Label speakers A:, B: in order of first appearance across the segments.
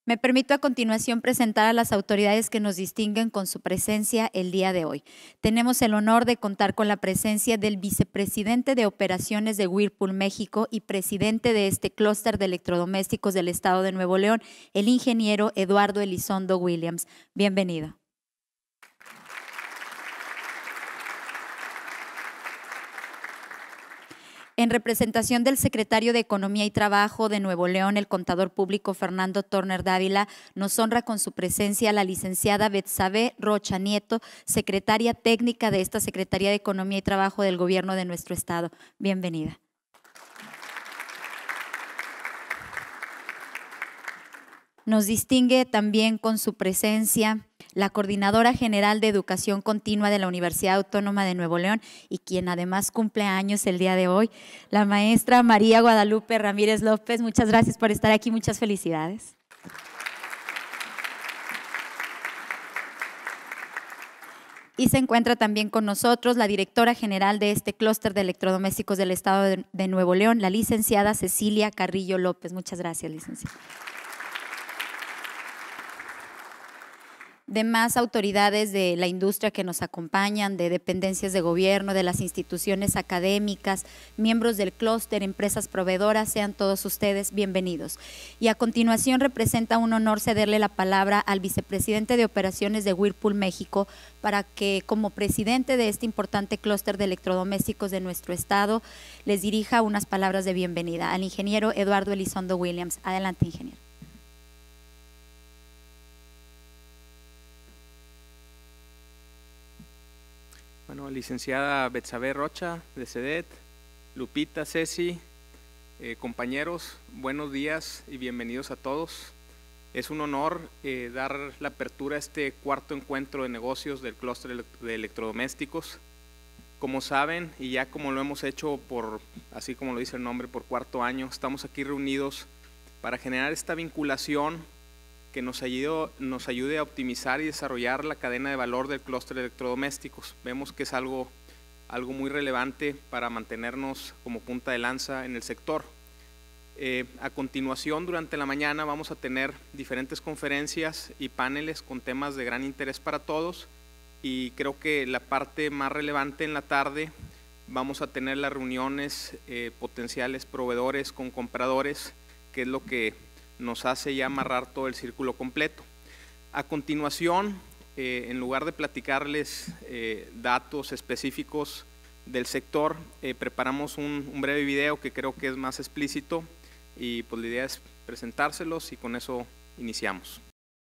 A: Me permito a continuación presentar a las autoridades que nos distinguen con su presencia el día de hoy. Tenemos el honor de contar con la presencia del vicepresidente de Operaciones de Whirlpool México y presidente de este clúster de electrodomésticos del Estado de Nuevo León, el ingeniero Eduardo Elizondo Williams. Bienvenido. En representación del secretario de Economía y Trabajo de Nuevo León, el contador público Fernando Turner Dávila, nos honra con su presencia la licenciada Betsabe Rocha Nieto, secretaria técnica de esta Secretaría de Economía y Trabajo del Gobierno de nuestro Estado. Bienvenida. Nos distingue también con su presencia la Coordinadora General de Educación Continua de la Universidad Autónoma de Nuevo León y quien además cumple años el día de hoy, la maestra María Guadalupe Ramírez López. Muchas gracias por estar aquí, muchas felicidades. Y se encuentra también con nosotros la directora general de este clúster de electrodomésticos del Estado de Nuevo León, la licenciada Cecilia Carrillo López. Muchas gracias, licenciada. Demás autoridades de la industria que nos acompañan, de dependencias de gobierno, de las instituciones académicas, miembros del clúster, empresas proveedoras, sean todos ustedes bienvenidos. Y a continuación representa un honor cederle la palabra al vicepresidente de Operaciones de Whirlpool México para que, como presidente de este importante clúster de electrodomésticos de nuestro estado, les dirija unas palabras de bienvenida al ingeniero Eduardo Elizondo Williams. Adelante, ingeniero.
B: Bueno, licenciada Betsabe Rocha de CEDET, Lupita, Ceci, compañeros, buenos días y bienvenidos a todos. Es un honor dar la apertura a este cuarto encuentro de negocios del clúster de electrodomésticos. Como saben, y ya como lo hemos hecho así como lo dice el nombre, por cuarto año, estamos aquí reunidos para generar esta vinculación que nos ayude a optimizar y desarrollar la cadena de valor del clúster de electrodomésticos. Vemos que es algo muy relevante para mantenernos como punta de lanza en el sector. A continuación, durante la mañana vamos a tener diferentes conferencias y paneles con temas de gran interés para todos, y creo que la parte más relevante en la tarde vamos a tener las reuniones potenciales proveedores con compradores, que es lo que nos hace ya amarrar todo el círculo completo. A continuación, en lugar de platicarles datos específicos del sector, preparamos un breve video que creo que es más explícito, y pues la idea es presentárselos y con eso iniciamos.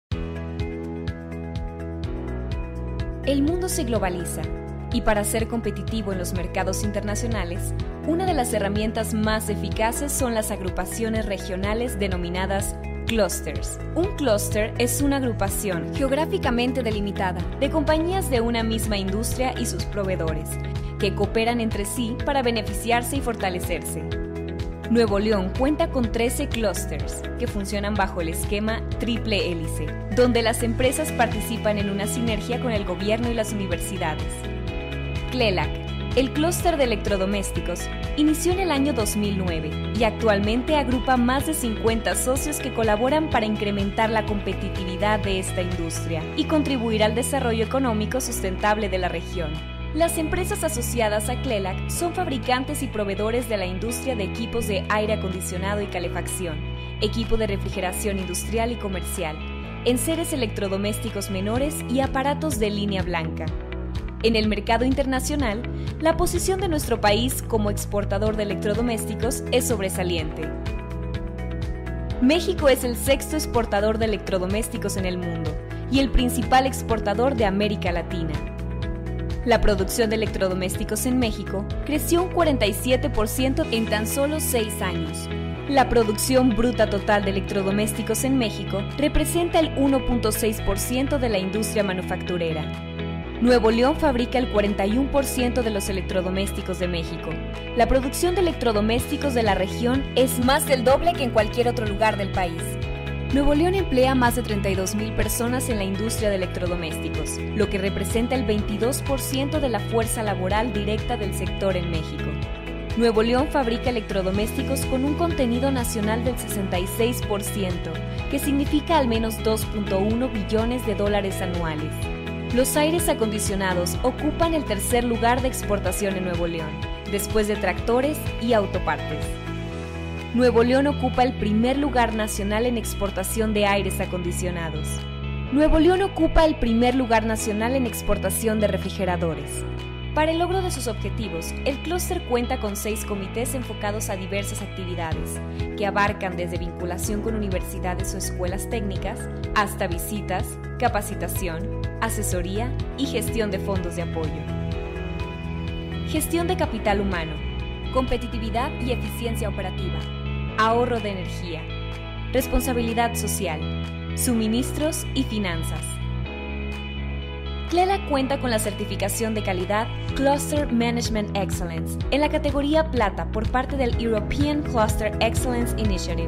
C: El mundo se globaliza y para ser competitivo en los mercados internacionales, una de las herramientas más eficaces son las agrupaciones regionales denominadas clústers. Un clúster es una agrupación geográficamente delimitada de compañías de una misma industria y sus proveedores, que cooperan entre sí para beneficiarse y fortalecerse. Nuevo León cuenta con 13 clústers que funcionan bajo el esquema triple hélice, donde las empresas participan en una sinergia con el gobierno y las universidades. CLELAC, el clúster de electrodomésticos, inició en el año 2009 y actualmente agrupa más de 50 socios que colaboran para incrementar la competitividad de esta industria y contribuir al desarrollo económico sustentable de la región. Las empresas asociadas a CLELAC son fabricantes y proveedores de la industria de equipos de aire acondicionado y calefacción, equipo de refrigeración industrial y comercial, enseres electrodomésticos menores y aparatos de línea blanca. En el mercado internacional, la posición de nuestro país como exportador de electrodomésticos es sobresaliente. México es el sexto exportador de electrodomésticos en el mundo y el principal exportador de América Latina. La producción de electrodomésticos en México creció un 47% en tan solo 6 años. La producción bruta total de electrodomésticos en México representa el 1.6% de la industria manufacturera. Nuevo León fabrica el 41% de los electrodomésticos de México. La producción de electrodomésticos de la región es más del doble que en cualquier otro lugar del país. Nuevo León emplea más de 32,000 personas en la industria de electrodomésticos, lo que representa el 22% de la fuerza laboral directa del sector en México. Nuevo León fabrica electrodomésticos con un contenido nacional del 66%, que significa al menos 2.1 billones de dólares anuales. Los aires acondicionados ocupan el tercer lugar de exportación en Nuevo León, después de tractores y autopartes. Nuevo León ocupa el primer lugar nacional en exportación de aires acondicionados. Nuevo León ocupa el primer lugar nacional en exportación de refrigeradores. Para el logro de sus objetivos, el clúster cuenta con 6 comités enfocados a diversas actividades, que abarcan desde vinculación con universidades o escuelas técnicas, hasta visitas, capacitación, asesoría y gestión de fondos de apoyo. Gestión de capital humano, competitividad y eficiencia operativa, ahorro de energía, responsabilidad social, suministros y finanzas. CLELA cuenta con la certificación de calidad Cluster Management Excellence en la categoría Plata por parte del European Cluster Excellence Initiative.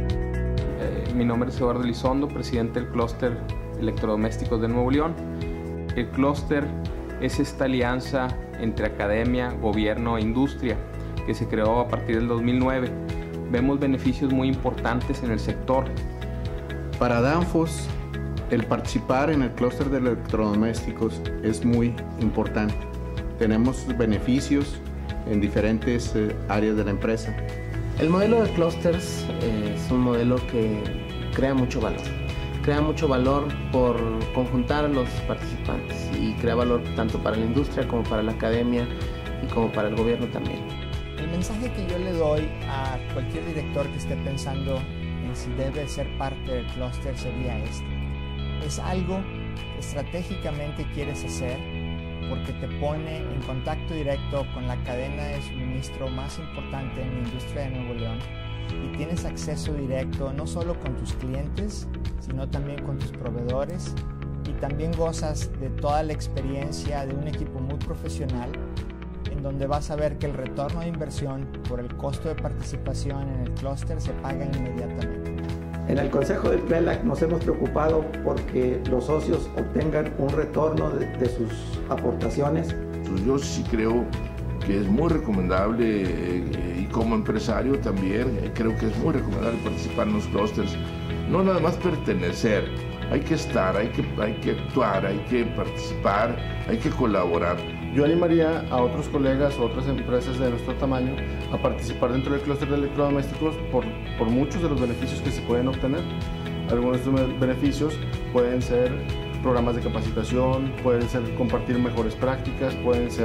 B: Mi nombre es Eduardo Elizondo, presidente del Clúster Electrodomésticos de Nuevo León. El clúster es esta alianza entre academia, gobierno e industria que se creó a partir del 2009. Vemos beneficios muy importantes en el sector.
D: Para Danfoss, el participar en el clúster de electrodomésticos es muy importante. Tenemos beneficios en diferentes áreas de la empresa.
E: El modelo de clústeres es un modelo que crea mucho valor. Crea mucho valor por conjuntar a los participantes y crea valor tanto para la industria como para la academia y como para el gobierno también.
F: El mensaje que yo le doy a cualquier director que esté pensando en si debe ser parte del clúster sería este. Es algo que estratégicamente quieres hacer porque te pone en contacto directo con la cadena de suministro más importante en la industria de Nuevo León y tienes acceso directo no solo con tus clientes, sino también con tus proveedores y también gozas de toda la experiencia de un equipo muy profesional en donde vas a ver que el retorno de inversión por el costo de participación en el clúster se paga inmediatamente.
G: En el Consejo del CLELA nos hemos preocupado porque los socios obtengan un retorno de sus aportaciones.
H: Yo sí creo que es muy recomendable y como empresario también creo que es muy recomendable participar en los clústeres. No nada más pertenecer, hay que estar, hay que actuar, hay que participar, hay que colaborar.
D: Yo animaría a otros colegas o otras empresas de nuestro tamaño a participar dentro del clúster de electrodomésticos por muchos de los beneficios que se pueden obtener. Algunos de los beneficios pueden ser programas de capacitación, pueden ser compartir mejores prácticas, pueden ser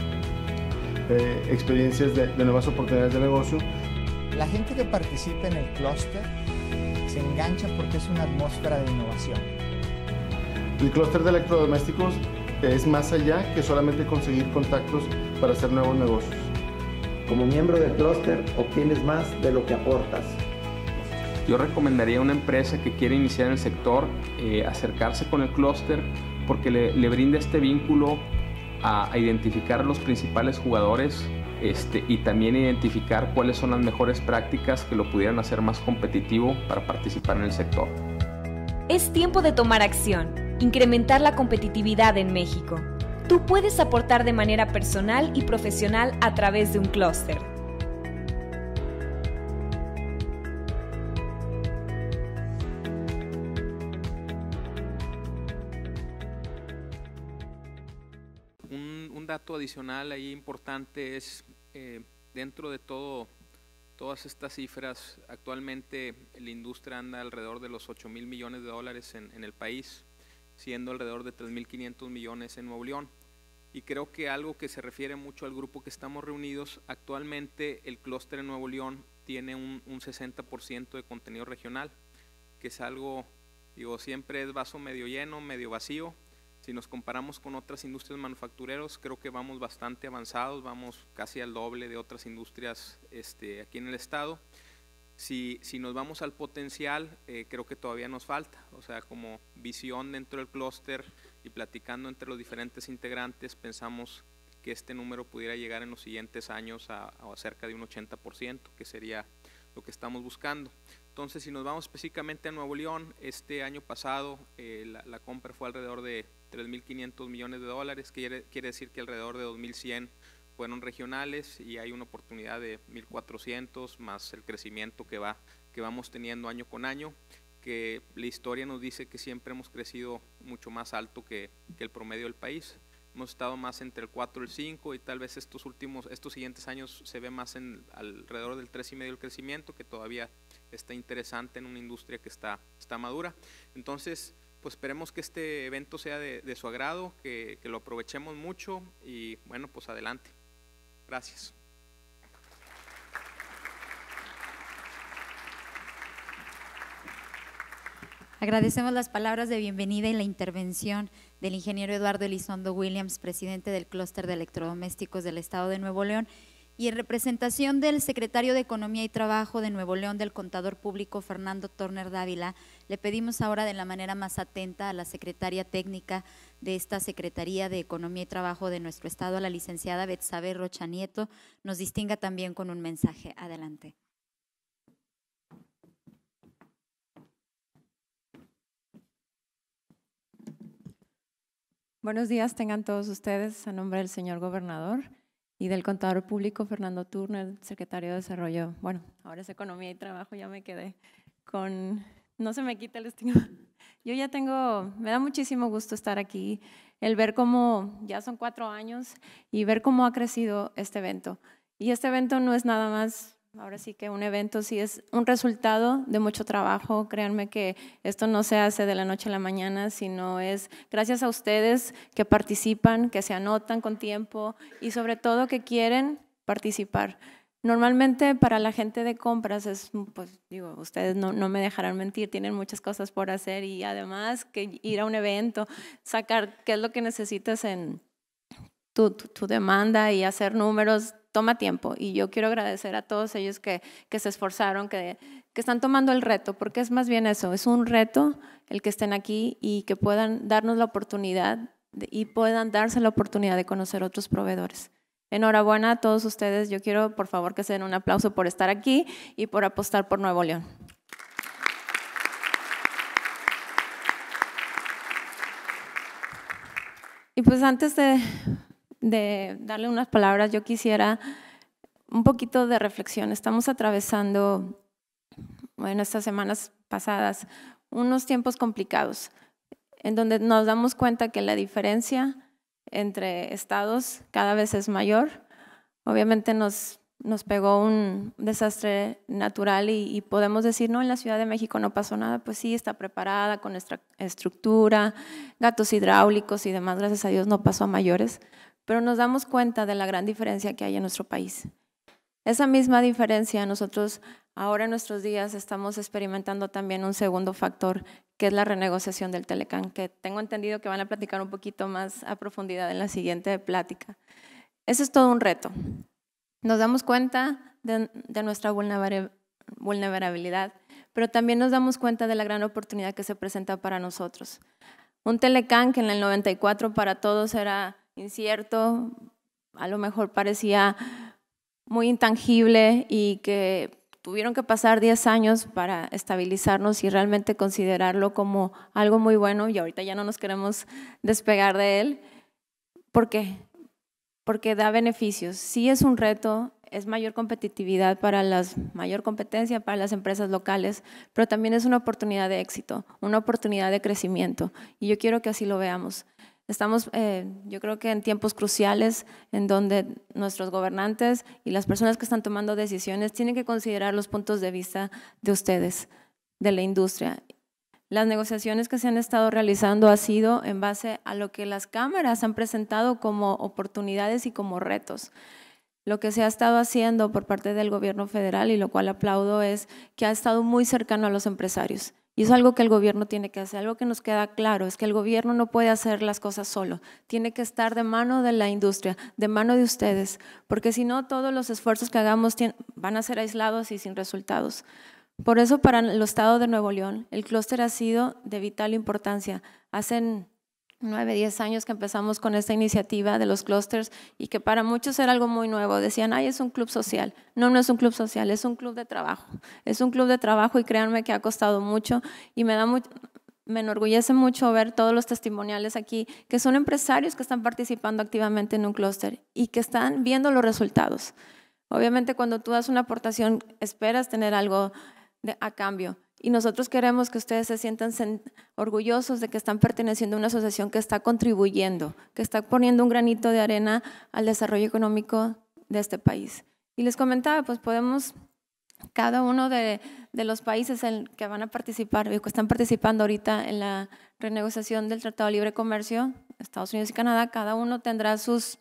D: experiencias de nuevas oportunidades de negocio.
F: La gente que participa en el clúster se engancha porque es una atmósfera de innovación.
D: El clúster de electrodomésticos es más allá que solamente conseguir contactos para hacer nuevos negocios.
G: Como miembro del clúster obtienes más de lo que aportas.
B: Yo recomendaría a una empresa que quiere iniciar en el sector acercarse con el clúster porque le brinda este vínculo a identificar a los principales jugadores y también identificar cuáles son las mejores prácticas que lo pudieran hacer más competitivo para participar en el sector.
C: Es tiempo de tomar acción, incrementar la competitividad en México. Tú puedes aportar de manera personal y profesional a través de un clúster.
B: Un dato adicional ahí importante es, dentro de todas estas cifras, actualmente la industria anda alrededor de los 8,000 millones de dólares en el país, siendo alrededor de 3,500 millones en Nuevo León. Y creo que algo que se refiere mucho al grupo que estamos reunidos, actualmente el clúster en Nuevo León tiene un 60% de contenido regional, que es algo, siempre es vaso medio lleno, medio vacío. Si nos comparamos con otras industrias manufactureras, creo que vamos bastante avanzados, vamos casi al doble de otras industrias aquí en el estado. Si nos vamos al potencial, creo que todavía nos falta, o sea, como visión dentro del clúster y platicando entre los diferentes integrantes, pensamos que este número pudiera llegar en los siguientes años a cerca de un 80%, que sería lo que estamos buscando. Entonces, si nos vamos específicamente a Nuevo León, este año pasado la compra fue alrededor de 3,500 millones de dólares, que quiere decir que alrededor de 2,100 fueron regionales y hay una oportunidad de 1,400 más el crecimiento que vamos teniendo año con año, que la historia nos dice que siempre hemos crecido mucho más alto que el promedio del país. Hemos estado más entre el 4 y el 5 y tal vez estos siguientes años se ve más alrededor del 3,5 el crecimiento, que todavía está interesante en una industria que está madura. Entonces, pues esperemos que este evento sea de su agrado, que lo aprovechemos mucho y bueno, pues adelante. Gracias.
A: Agradecemos las palabras de bienvenida y la intervención del ingeniero Eduardo Elizondo Williams, presidente del Clúster de Electrodomésticos del Estado de Nuevo León, y en representación del secretario de Economía y Trabajo de Nuevo León, del contador público Fernando Turner Dávila, le pedimos ahora de la manera más atenta a la secretaria técnica de esta Secretaría de Economía y Trabajo de nuestro Estado, a la licenciada Betsabe Rocha Nieto, nos distinga también con un mensaje. Adelante.
I: Buenos días tengan todos ustedes, a nombre del señor gobernador y del contador público Fernando Turner, secretario de Desarrollo. Bueno, ahora es Economía y Trabajo, ya me quedé con… No se me quita el estigma. Yo ya me da muchísimo gusto estar aquí, el ver cómo ya son 4 años y ver cómo ha crecido este evento. Y este evento no es nada más… Ahora sí que un evento sí es un resultado de mucho trabajo. Créanme que esto no se hace de la noche a la mañana, sino es gracias a ustedes que participan, que se anotan con tiempo y sobre todo que quieren participar. Normalmente para la gente de compras es, pues digo, ustedes no me dejarán mentir, tienen muchas cosas por hacer y además que ir a un evento, sacar qué es lo que necesitas en tu demanda y hacer números, toma tiempo, y yo quiero agradecer a todos ellos que se esforzaron, que están tomando el reto, porque es más bien eso, es un reto el que estén aquí y que puedan darnos la oportunidad y puedan darse la oportunidad de conocer otros proveedores. Enhorabuena a todos ustedes, yo quiero por favor que se den un aplauso por estar aquí y por apostar por Nuevo León. Y pues antes de darle unas palabras, yo quisiera un poquito de reflexión. Estamos atravesando, bueno, estas semanas pasadas, unos tiempos complicados, en donde nos damos cuenta que la diferencia entre estados cada vez es mayor. Obviamente nos pegó un desastre natural y podemos decir, no, en la Ciudad de México no pasó nada. Pues sí, está preparada con nuestra estructura, gatos hidráulicos y demás, gracias a Dios no pasó a mayores. Pero nos damos cuenta de la gran diferencia que hay en nuestro país. Esa misma diferencia nosotros ahora en nuestros días estamos experimentando también un segundo factor, que es la renegociación del Telecán, que tengo entendido que van a platicar un poquito más a profundidad en la siguiente plática. Ese es todo un reto. Nos damos cuenta de nuestra vulnerabilidad, pero también nos damos cuenta de la gran oportunidad que se presenta para nosotros. Un Telecán que en el 94 para todos era incierto, a lo mejor parecía muy intangible y que tuvieron que pasar 10 años para estabilizarnos y realmente considerarlo como algo muy bueno, y ahorita ya no nos queremos despegar de él. ¿Por qué? Porque da beneficios. Sí es un reto, es mayor competitividad mayor competencia para las empresas locales, pero también es una oportunidad de éxito, una oportunidad de crecimiento, y yo quiero que así lo veamos. Estamos, yo creo que en tiempos cruciales en donde nuestros gobernantes y las personas que están tomando decisiones tienen que considerar los puntos de vista de ustedes, de la industria. Las negociaciones que se han estado realizando ha sido en base a lo que las cámaras han presentado como oportunidades y como retos. Lo que se ha estado haciendo por parte del gobierno federal, y lo cual aplaudo, es que ha estado muy cercano a los empresarios. Y es algo que el gobierno tiene que hacer, algo que nos queda claro, es que el gobierno no puede hacer las cosas solo, tiene que estar de mano de la industria, de mano de ustedes, porque si no todos los esfuerzos que hagamos van a ser aislados y sin resultados. Por eso para el estado de Nuevo León el clúster ha sido de vital importancia. Hace 9, 10 años que empezamos con esta iniciativa de los clústers y que para muchos era algo muy nuevo. Decían, ay, es un club social. No, no es un club social, es un club de trabajo. Es un club de trabajo y créanme que ha costado mucho y me enorgullece mucho ver todos los testimoniales aquí que son empresarios que están participando activamente en un clúster y que están viendo los resultados. Obviamente cuando tú das una aportación esperas tener algo a cambio. Y nosotros queremos que ustedes se sientan orgullosos de que están perteneciendo a una asociación que está contribuyendo, que está poniendo un granito de arena al desarrollo económico de este país. Y les comentaba, pues podemos, cada uno de los países que van a participar, que están participando ahorita en la renegociación del Tratado de Libre Comercio, Estados Unidos y Canadá, cada uno tendrá sus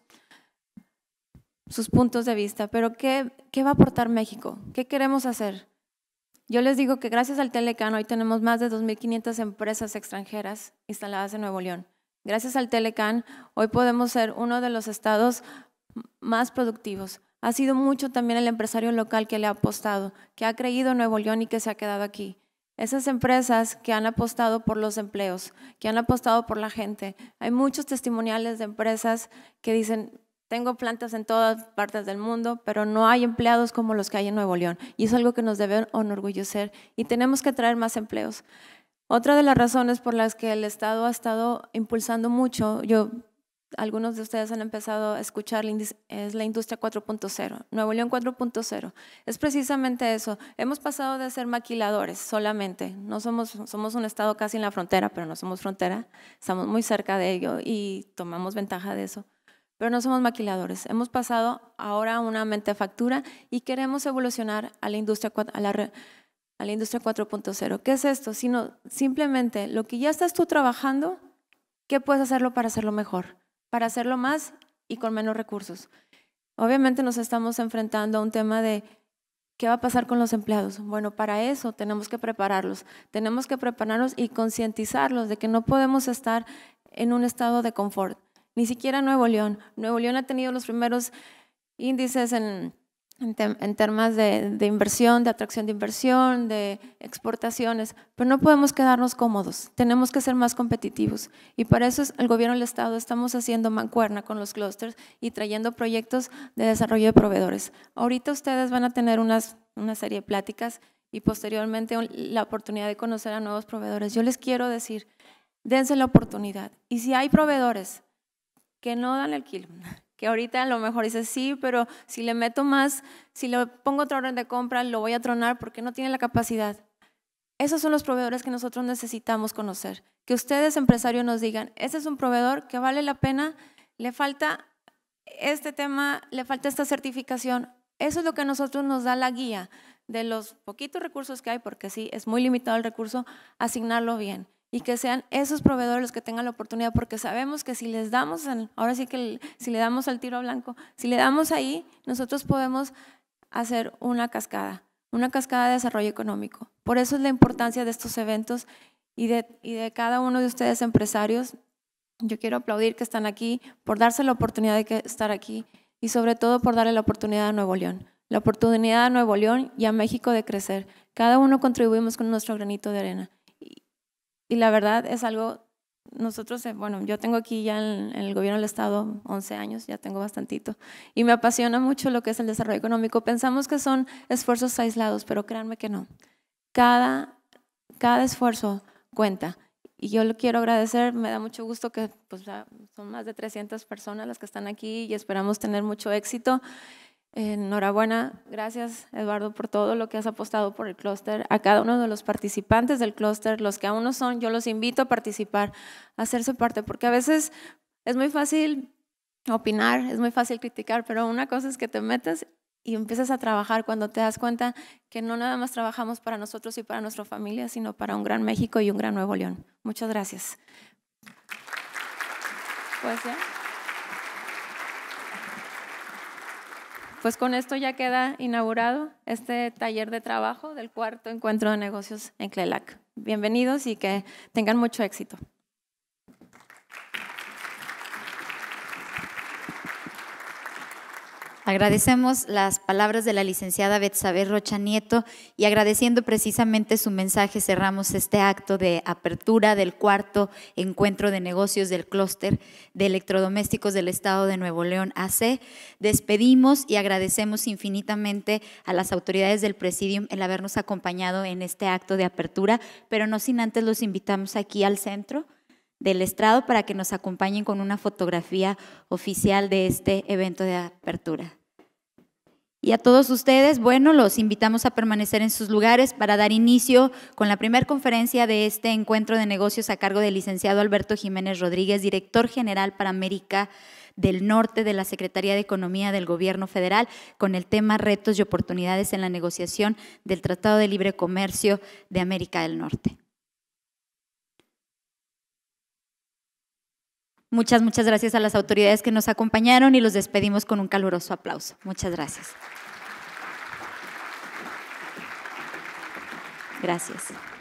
I: puntos de vista. Pero ¿qué va a aportar México? ¿Qué queremos hacer? Yo les digo que gracias al Telecán hoy tenemos más de 2.500 empresas extranjeras instaladas en Nuevo León. Gracias al Telecán hoy podemos ser uno de los estados más productivos. Ha sido mucho también el empresario local que le ha apostado, que ha creído en Nuevo León y que se ha quedado aquí. Esas empresas que han apostado por los empleos, que han apostado por la gente. Hay muchos testimoniales de empresas que dicen, tengo plantas en todas partes del mundo, pero no hay empleados como los que hay en Nuevo León. Y es algo que nos debe enorgullecer y tenemos que traer más empleos. Otra de las razones por las que el Estado ha estado impulsando mucho, algunos de ustedes han empezado a escuchar, es la industria 4.0, Nuevo León 4.0. Es precisamente eso. Hemos pasado de ser maquiladores solamente. No somos un estado casi en la frontera, pero no somos frontera. Estamos muy cerca de ello y tomamos ventaja de eso. Pero no somos maquiladores. Hemos pasado ahora a una manufactura y queremos evolucionar a la industria 4.0. ¿Qué es esto? Sino simplemente lo que ya estás tú trabajando, ¿qué puedes hacerlo para hacerlo mejor? Para hacerlo más y con menos recursos. Obviamente nos estamos enfrentando a un tema de ¿qué va a pasar con los empleados? Bueno, para eso tenemos que prepararlos y concientizarlos de que no podemos estar en un estado de confort. Ni siquiera Nuevo León. Nuevo León ha tenido los primeros índices en temas de inversión, de atracción de inversión, de exportaciones, pero no podemos quedarnos cómodos, tenemos que ser más competitivos y para eso el gobierno del Estado estamos haciendo mancuerna con los clústeres y trayendo proyectos de desarrollo de proveedores. Ahorita ustedes van a tener una serie de pláticas y posteriormente la oportunidad de conocer a nuevos proveedores. Yo les quiero decir, dense la oportunidad y si hay proveedores que no dan el kilo, que ahorita a lo mejor dice sí, pero si le meto más, si le pongo otra orden de compra, lo voy a tronar porque no tiene la capacidad. Esos son los proveedores que nosotros necesitamos conocer. Que ustedes, empresarios, nos digan, ese es un proveedor que vale la pena, le falta este tema, le falta esta certificación. Eso es lo que a nosotros nos da la guía de los poquitos recursos que hay, porque sí, es muy limitado el recurso, asignarlo bien. Y que sean esos proveedores los que tengan la oportunidad, porque sabemos que si les damos, ahora sí que si le damos al tiro blanco, si le damos ahí, nosotros podemos hacer una cascada de desarrollo económico. Por eso es la importancia de estos eventos y de cada uno de ustedes empresarios. Yo quiero aplaudir que están aquí, por darse la oportunidad de estar aquí y sobre todo por darle la oportunidad a Nuevo León. La oportunidad a Nuevo León y a México de crecer. Cada uno contribuimos con nuestro granito de arena. Y la verdad es algo, nosotros, bueno, yo tengo aquí ya en el gobierno del Estado 11 años, ya tengo bastantito, y me apasiona mucho lo que es el desarrollo económico. Pensamos que son esfuerzos aislados, pero créanme que no. Cada esfuerzo cuenta. Y yo le quiero agradecer, me da mucho gusto que pues, son más de 300 personas las que están aquí y esperamos tener mucho éxito. Enhorabuena, gracias Eduardo por todo lo que has apostado por el clúster, a cada uno de los participantes del clúster, los que aún no son, yo los invito a participar, a hacerse parte, porque a veces es muy fácil opinar, es muy fácil criticar, pero una cosa es que te metes y empiezas a trabajar cuando te das cuenta que no nada más trabajamos para nosotros y para nuestra familia, sino para un gran México y un gran Nuevo León. Muchas gracias. Pues ya. Pues con esto ya queda inaugurado este taller de trabajo del cuarto encuentro de negocios en CLELAC. Bienvenidos y que tengan mucho éxito.
A: Agradecemos las palabras de la licenciada Betsabe Rocha Nieto y agradeciendo precisamente su mensaje cerramos este acto de apertura del cuarto encuentro de negocios del clúster de electrodomésticos del Estado de Nuevo León AC. Despedimos y agradecemos infinitamente a las autoridades del Presidium el habernos acompañado en este acto de apertura, pero no sin antes los invitamos aquí al centro del estrado para que nos acompañen con una fotografía oficial de este evento de apertura. Y a todos ustedes, bueno, los invitamos a permanecer en sus lugares para dar inicio con la primera conferencia de este encuentro de negocios a cargo del licenciado Alberto Jiménez Rodríguez, director general para América del Norte de la Secretaría de Economía del Gobierno Federal, con el tema Retos y oportunidades en la negociación del Tratado de Libre Comercio de América del Norte. Muchas gracias a las autoridades que nos acompañaron y los despedimos con un caluroso aplauso. Muchas gracias. Gracias.